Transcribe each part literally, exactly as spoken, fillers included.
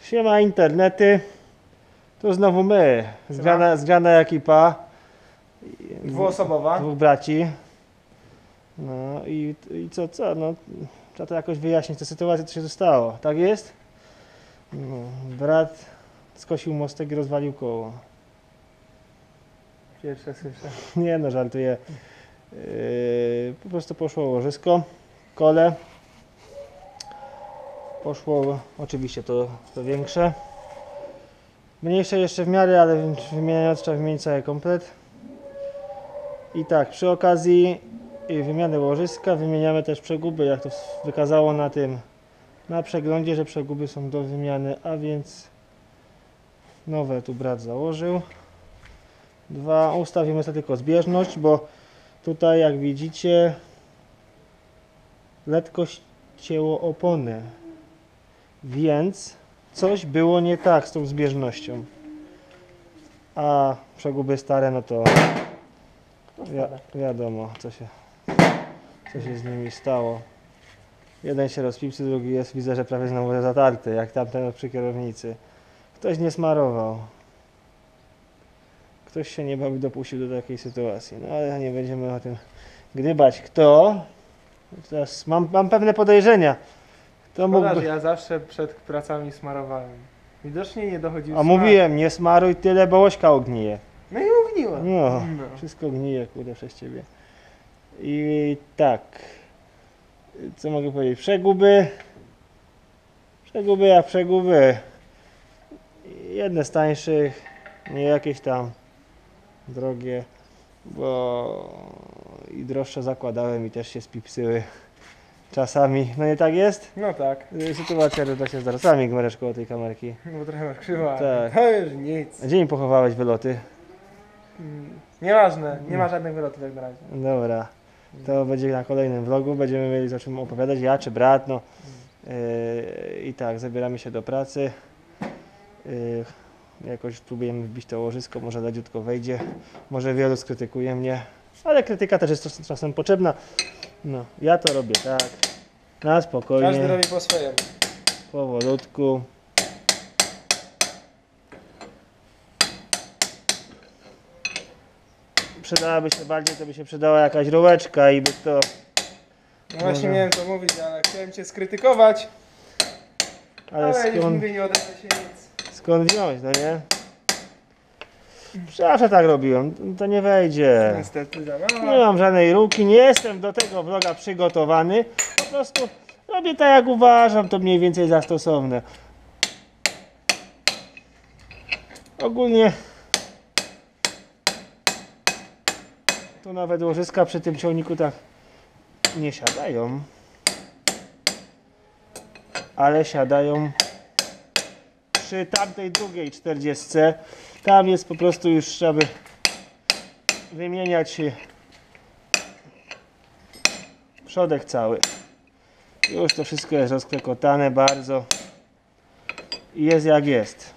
Siema internety. To znowu my. Zgrana, zgrana ekipa. Dwuosobowa. Dwóch braci. No i, i co, co? No, trzeba to jakoś wyjaśnić tę sytuację, co się stało. Tak jest? No, brat skosił mostek i rozwalił koło. Pierwsze słyszę. Nie no, żartuję. Yy, po prostu poszło łożysko, kole. Poszło oczywiście to, to większe. Mniejsze jeszcze w miarę, ale wymieniając trzeba wymienić cały komplet. I tak, przy okazji wymiany łożyska wymieniamy też przeguby, jak to wykazało na tym, na przeglądzie, że przeguby są do wymiany, a więc nowe tu brat założył. Dwa, ustawimy sobie tylko zbieżność, bo tutaj jak widzicie lekko ścięło oponę, więc coś było nie tak z tą zbieżnością. A przeguby stare, no to wi wiadomo co się, co się z nimi stało. Jeden się rozpipcy, drugi jest, widzę, że prawie znowu zatarty, jak tamten przy kierownicy. Ktoś nie smarował. Ktoś się nie bawi, dopuścił do takiej sytuacji. No ale nie będziemy o tym gdybać. Kto? Teraz mam, mam pewne podejrzenia. Kto Szkoda, mógłby... że ja zawsze przed pracami smarowałem. Widocznie nie dochodził A smar. mówiłem, nie smaruj tyle, bo łośka ognije. No i ugniła. No, No. wszystko gnije, kurde, przez ciebie. I tak. Co mogę powiedzieć? Przeguby. Przeguby jak przeguby. Jedne z tańszych, nie jakieś tam drogie, bo i droższe zakładałem i też się spipsyły czasami. No nie tak jest? No tak. Sytuacja roda się zdarza. Sami gmeresz koło tej kamerki. No bo trochę masz krzywa. Tak. To już nic. Gdzie mi pochowałeś wyloty? Mm, Nieważne, nie ma żadnych wylotów jak na razie. Dobra. To będzie na kolejnym vlogu. Będziemy mieli o czym opowiadać. Ja czy brat, no. Yy, I tak, zabieramy się do pracy. Yy, jakoś próbujemy wbić to łożysko, może leciutko wejdzie. Może wielu skrytykuje mnie, ale krytyka też jest czasem potrzebna. No, ja to robię tak, na Każdy spokojnie, robi po swojemu. powolutku. Przydałaby się bardziej, to by się przydała jakaś rureczka i by to... No właśnie Dobra. miałem to mówić, ale chciałem cię skrytykować. Ale Ale już skąd, mówię, nie odezwę się nic. skąd wziąć, no nie? Zawsze tak robiłem, to nie wejdzie. Niestety za Nie mało. mam żadnej ruki, nie jestem do tego vloga przygotowany. Po prostu robię tak jak uważam, to mniej więcej za stosowne. Ogólnie tu nawet łożyska przy tym ciągniku tak nie siadają, ale siadają przy tamtej drugiej czterdziestce. Tam jest po prostu już trzeba by wymieniać przodek cały. Już to wszystko jest rozklekotane bardzo i jest jak jest.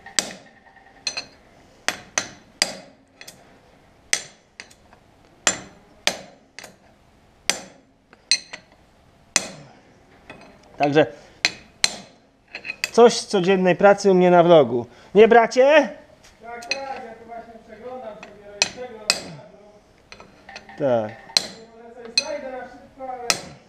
Także coś z codziennej pracy u mnie na vlogu. Nie bracie? Tak, tak, ja to właśnie przeglądam, sobie robię przegląd. Tak. Może coś znajdę na szybko, ale...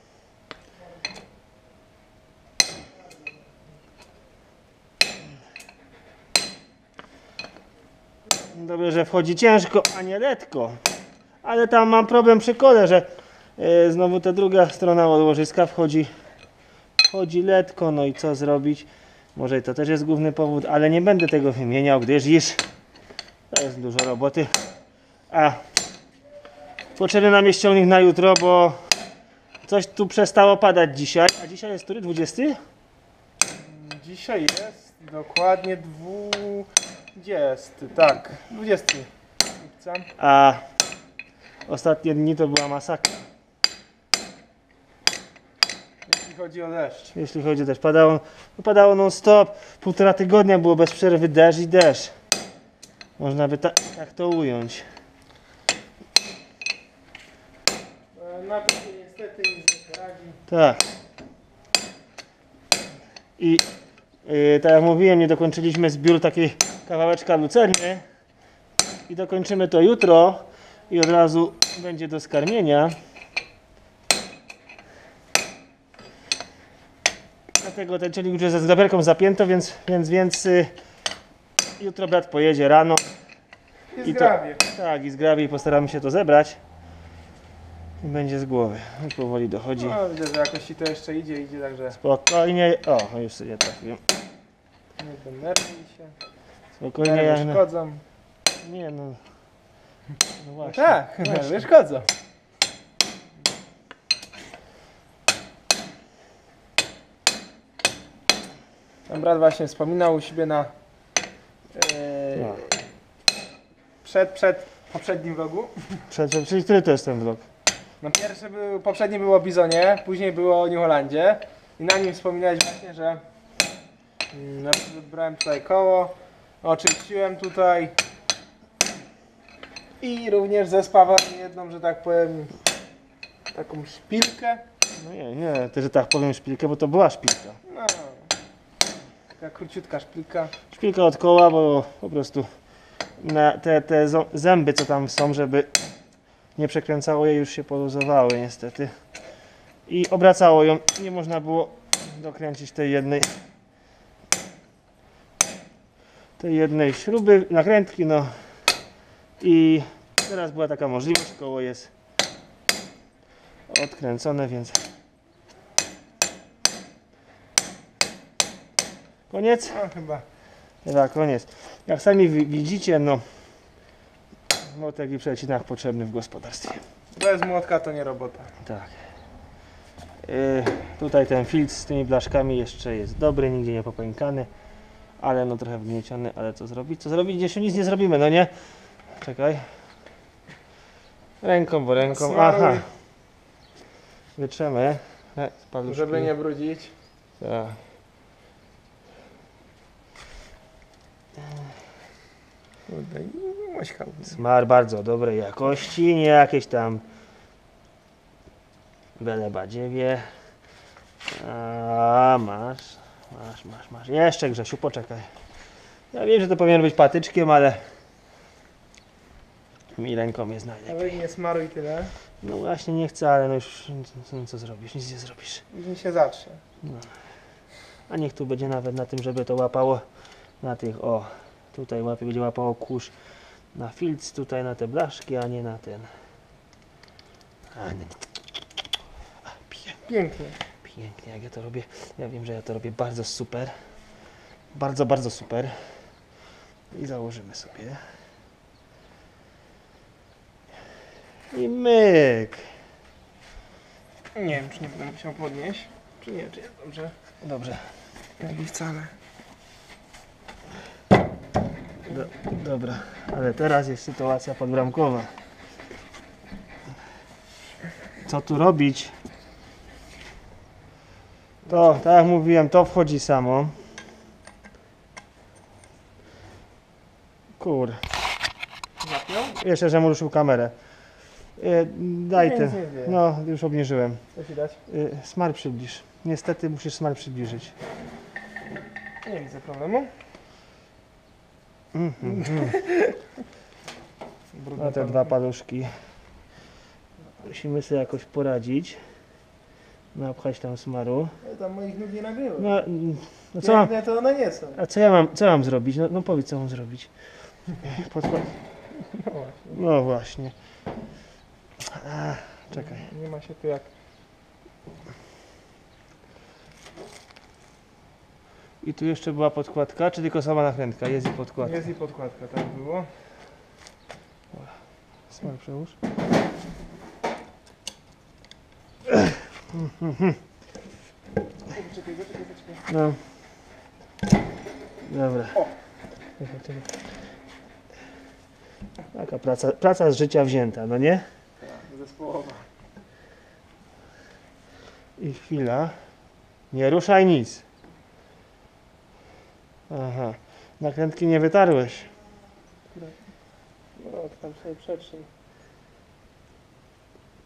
Dobrze, że wchodzi ciężko, a nie letko. Ale tam mam problem przy kole, że e, znowu ta druga strona łożyska wchodzi, wchodzi letko. No i co zrobić? Może to też jest główny powód, ale nie będę tego wymieniał, gdyż iż to jest dużo roboty. A potrzebny nam jest ciągnik na jutro, bo coś tu przestało padać dzisiaj. A dzisiaj jest który? dwudziesty? Dzisiaj jest dokładnie dwudziesty, tak, dwudziesty lipca. A ostatnie dni to była masakra. Jeśli chodzi o deszcz. Jeśli chodzi o deszcz, padało, padało non stop, półtora tygodnia było bez przerwy deszcz i deszcz. Można by ta, tak to ująć. E, Na to się niestety nic nie poradzi. Tak. I Yy, tak jak mówiłem, nie dokończyliśmy zbiór takiej kawałeczka lucerny i dokończymy to jutro i od razu będzie do skarmienia. Dlatego ten czynnik już jest ze zgrabiarką zapięto, więc, więc, więc yy, jutro brat pojedzie rano. I I to- zgrabie. Tak, i zgrabie i postaramy się to zebrać. I będzie z głowy. I powoli dochodzi. No, widzę, że jakoś ci to jeszcze idzie, idzie, także Spokojnie. O, już sobie trafiłem. nie denerwuj się. Spokojnie. Nie jak na- szkodzą. Nie no. No No właśnie. tak, właśnie. nie szkodzą. Tam brat właśnie wspominał u siebie na e, No. przed, przed poprzednim vlogu. Przed, czyli który to jest ten vlog? No pierwszy był, poprzedni było o Bizonie, później było o New Hollandzie i na nim wspominałeś właśnie, że mm, na przykład brałem tutaj koło, oczyściłem tutaj i również zespawałem jedną, że tak powiem, taką szpilkę. No nie, nie, ty, że tak powiem szpilkę, bo to była szpilka. No, taka króciutka szpilka. Szpilka od koła, bo po prostu na te, te zo- zęby, co tam są, żeby nie przekręcało je, już się poluzowały niestety. I obracało ją. Nie można było dokręcić tej jednej tej jednej śruby, nakrętki, no. I teraz była taka możliwość, koło jest odkręcone, więc koniec? No chyba. Chyba koniec. Jak sami wi- widzicie, no młotek i przecinak potrzebny w gospodarstwie. Bez młotka to nie robota. Tak. Yy, tutaj ten filtr z tymi blaszkami jeszcze jest dobry, nigdzie nie popękany, ale no trochę wgnieciony, ale co zrobić? Co zrobić? Gdzieś nic nie zrobimy, no nie? Czekaj. Ręką, bo ręką. Smaruj. Aha. Wytrzemy. E, z paluszki. Żeby nie brudzić. Tak. Kurde, nie maśkał. Smar bardzo dobrej jakości, nie jakieś tam bele badziewie. A masz, masz, masz, masz. Jeszcze Grzesiu, poczekaj. Ja wiem, że to powinien być patyczkiem, ale mi ręką jest najlepiej. Nawet nie smaruj tyle. No właśnie nie chcę, ale no już no co zrobisz, nic nie zrobisz. Później się zatrze. A niech tu będzie nawet na tym, żeby to łapało na tych, o, tutaj łapie, będzie łapało kurz na filc, tutaj na te blaszki, a nie na ten. A, nie. A, pięknie, Pięknie. pięknie, jak ja to robię. Ja wiem, że ja to robię bardzo super. Bardzo, bardzo super. I założymy sobie. I myk. Nie wiem, czy nie będę musiał podnieść. Czy nie, czy jest dobrze. Dobrze. Jak i wcale. Do, dobra, ale teraz jest sytuacja podbramkowa. Co tu robić? To, tak jak mówiłem, to wchodzi samo. Kur. Zapiął? Jeszcze, że mu ruszył kamerę. Y, daj Nic ten. nie dzieje. No, już obniżyłem. Co ci dać? Y, smar przybliż. Niestety musisz smar przybliżyć. Nie widzę problemu. Mm, mm, mm. Brudne No te paluchy. dwa paluszki. Musimy sobie jakoś poradzić. Napchać tam smaru. Ja tam moich nóg nie nagrywam. No, mm, no co mam? Piękne to one nie są. A co ja mam, co ja mam zrobić? No, no powiedz, co mam zrobić. Podkład... No właśnie. No właśnie. A, czekaj. Nie ma się tu jak... I tu jeszcze była podkładka, czy tylko sama nakrętka? Jest i podkładka. Jest i podkładka, tak było. Smar przełóż. Czekaj, zaczekaj, zaczekaj. No. Dobra. O. Czekaj, czekaj. Taka praca, praca z życia wzięta, no nie? Tak, zespołowa. I chwila. Nie ruszaj nic. Aha. Nakrętki nie wytarłeś. No, tam sobie przetrzyj.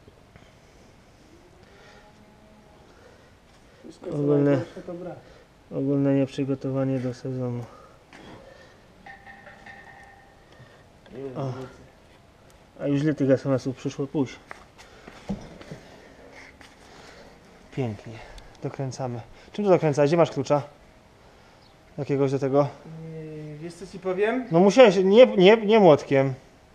Wszystko co Ogólne- najgorsze to brak. Ogólne nieprzygotowanie do sezonu. O. A już ile tych es em esów przyszło? Pójść. Pięknie. Dokręcamy. Czym to dokręcać? Gdzie masz klucza? Jakiegoś do tego? Yy, wiesz co ci powiem? No musiałeś, nie, nie, nie młotkiem.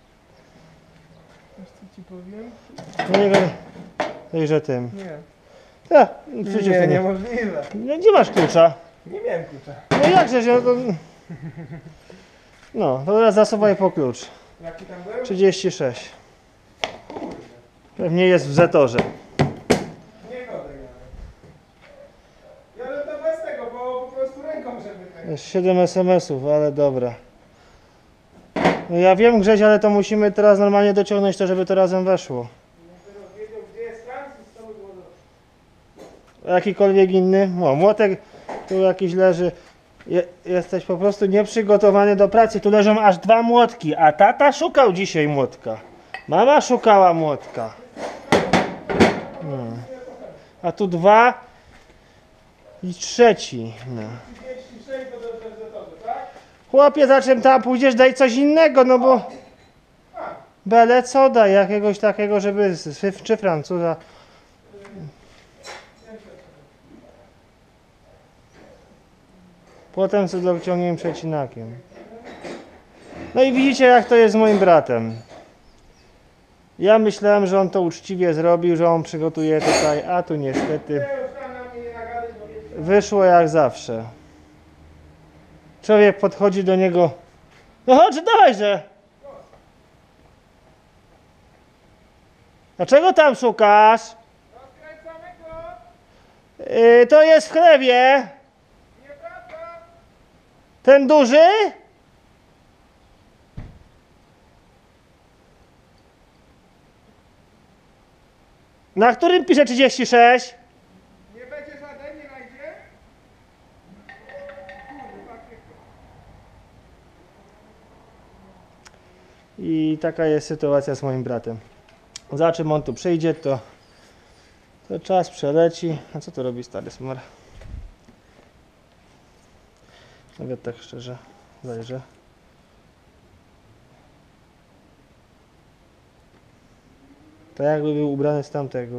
Wiesz co ci powiem? No nie gadaj. Dejże tym. Nie. Ja, przecież Nie, to nie. niemożliwe. No, gdzie masz klucza? Nie miałem klucza. No jakże się to... No, to teraz zasuwaj po klucz. Jaki tam był? trzydzieści sześć. Pewnie jest w Zetorze. Nie godaj. Ja ale to bez tego, bo po prostu ręką, żeby tego. Jest siedem es em esów, ale dobra. No ja wiem Grześ, ale to musimy teraz normalnie dociągnąć to, żeby to razem weszło. Jakby wiedział, gdzie jest Francuz, to by było dobrze. Jakikolwiek inny. O, młotek tu jakiś leży. Je, jesteś po prostu nieprzygotowany do pracy. Tu leżą aż dwa młotki, a tata szukał dzisiaj młotka. Mama szukała młotka. No. A tu dwa i trzeci. No. trzydzieści sześć to dobrze w Zetorze, tak? Chłopie, za czym tam pójdziesz, daj coś innego, no bo... Bele co daj, jakiegoś takiego, żeby z, czy, czy Francuza. Potem co dociągniemy przecinakiem. No i widzicie, jak to jest z moim bratem. Ja myślałem, że on to uczciwie zrobił, że on przygotuje tutaj, a tu niestety Ja już tam na mnie nie nagadać, bo wiecie. wyszło jak zawsze. Człowiek podchodzi do niego. No chodź, dawajże! Dlaczego tam szukasz? Rozkręcamy go! Yy, to jest w chlewie. Nieprawda! Ten duży? Na którym pisze trzydzieści sześć? Nie będzie żaden, nie najdzie? Kurde, patrzcie. I taka jest sytuacja z moim bratem. Za czym on tu przyjdzie, to, to czas przeleci. A co tu robi stary smar? Nawet tak szczerze zajrzę. To jakby był ubrany z tamtego.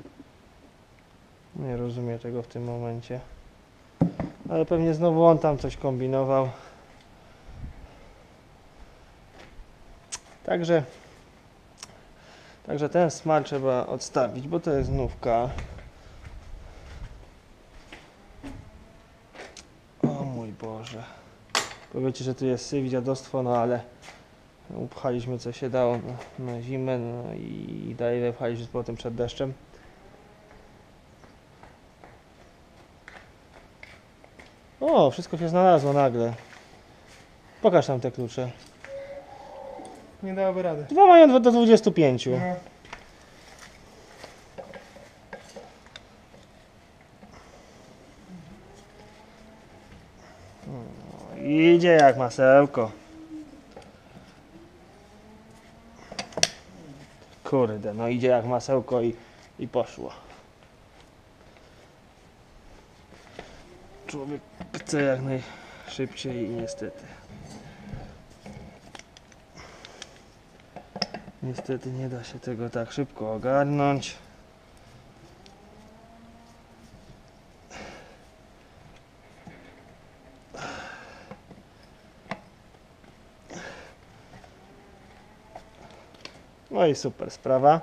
Nie rozumiem tego w tym momencie. Ale pewnie znowu on tam coś kombinował. Także Także ten smar trzeba odstawić, bo to jest nówka. O mój Boże. Powiecie, że tu jest syf, dziadostwo, no ale upchaliśmy co się dało na, na zimę, no i dalej wepchaliśmy z powrotem przed deszczem. O, wszystko się znalazło nagle. Pokaż tam te klucze. Nie dałoby rady. Dwa mają do dwudziestu pięciu. No. Idzie jak masełko. Kurde, no idzie jak masełko i, i poszło. Człowiek chce jak najszybciej i niestety. Niestety nie da się tego tak szybko ogarnąć. No i super sprawa.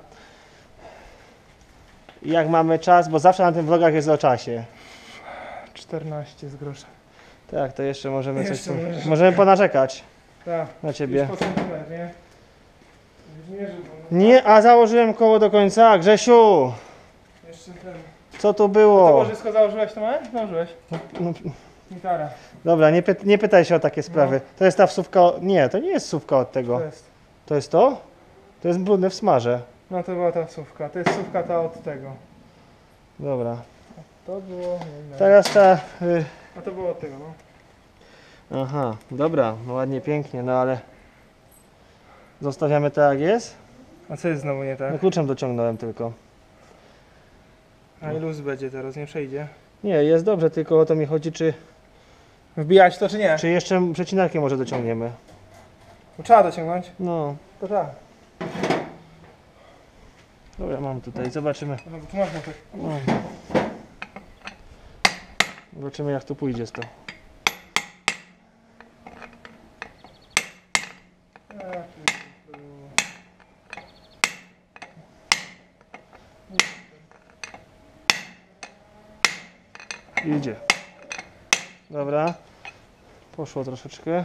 I jak mamy czas, bo zawsze na tym vlogach jest o czasie. czternaście z groszem. Tak, to jeszcze możemy Jeszcze coś tu, możemy. możemy ponarzekać Tak. na ciebie. Już po centymetr, nie? Już mierzył, bo Nie, a założyłem koło do końca. Grzesiu, jeszcze ten. co tu To było? łożysko założyłeś to małe? Założyłeś. No, Gitara. dobra, nie, py, nie pytaj się o takie sprawy. To jest ta wsówka, o- nie, to nie jest wsówka od tego. To jest. To jest to? To jest brudne w smarze. No to była ta słówka. To jest słówka ta od tego. Dobra. To było. Nie wiem. Teraz ta... Y, A to było od tego, no. aha, dobra, no ładnie, pięknie, no ale... Zostawiamy tak jak jest? A co jest znowu nie tak? No kluczem dociągnąłem tylko. A i luz będzie teraz, nie przejdzie. Nie, jest dobrze, tylko o to mi chodzi, czy, Wbijać to czy nie? czy jeszcze przecinarkiem może dociągniemy. Bo trzeba dociągnąć. No, To trzeba. dobra, mam tutaj, zobaczymy. No, bo tu można tak. No. Zobaczymy jak to pójdzie z to. Idzie. Dobra. Poszło troszeczkę.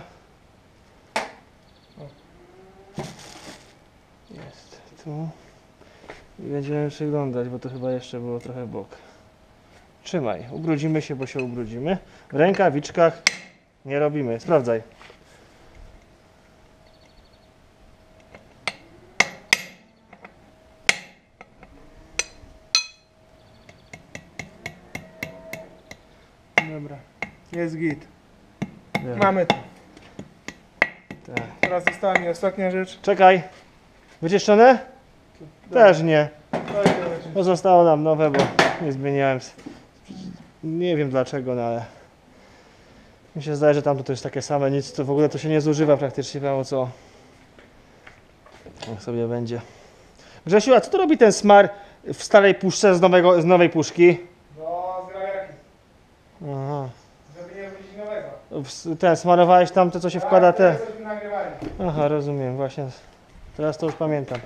Jest tu. I będziemy przyglądać, bo to chyba jeszcze było trochę w bok. Trzymaj. Ubrudzimy się, bo się ubrudzimy. W rękawiczkach nie robimy. Sprawdzaj. Dobra. Jest git. Ja. Mamy to. Tak. Teraz została mi ostatnia rzecz. Czekaj. Wyczyszczone? Też nie. To jest rzecz. Pozostało nam nowe, bo nie zmieniałem. s- Nie wiem dlaczego, no ale mi się zdaje, że tamto to jest takie same, nic to w ogóle to się nie zużywa praktycznie, mało co. Jak sobie będzie. Grzesiu, a co to robi ten smar w starej puszce z, nowego, z nowej puszki? No, z grawerki. Aha. Żeby nie wrócić nowego. W- Ten, smarowałeś tam to, co się wkłada te. Tak, jesteśmy nagrywali. Aha, rozumiem, właśnie. Teraz to już pamiętam.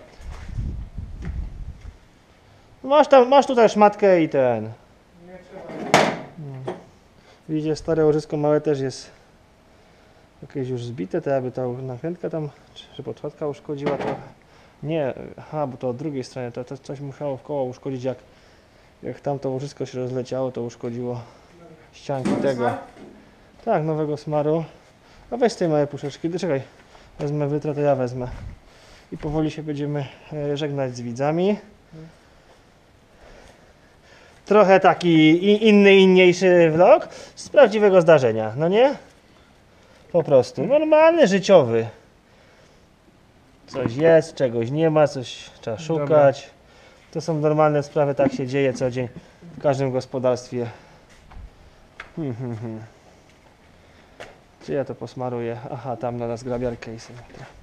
Masz tam, masz tutaj szmatkę i ten. Nie trzeba. Widzicie, stare łożysko małe też jest jakieś już zbite, to aby ta nakrętka tam, czy podkładka uszkodziła trochę. Nie, aha, bo to od drugiej strony, to, to coś musiało w koło uszkodzić, jak, jak tamto łożysko się rozleciało, to uszkodziło ścianki tego. Tak, nowego smaru. A weź z tej małej puszeczki, czekaj, wezmę wytrę, to ja wezmę. I powoli się będziemy e, żegnać z widzami. Trochę taki i- inny, inniejszy vlog z prawdziwego zdarzenia, no nie? Po prostu, normalny, życiowy. Coś jest, czegoś nie ma, coś trzeba szukać. To są normalne sprawy, tak się dzieje co dzień w każdym gospodarstwie. Hmm, hmm, hmm. Gdzie ja to posmaruję? Aha, tam na nas grabiarkę i sobie.